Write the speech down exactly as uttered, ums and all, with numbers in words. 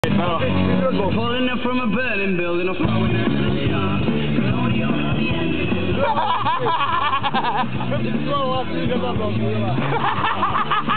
Falling up from a burning building or throwing her in the yard. Slow up,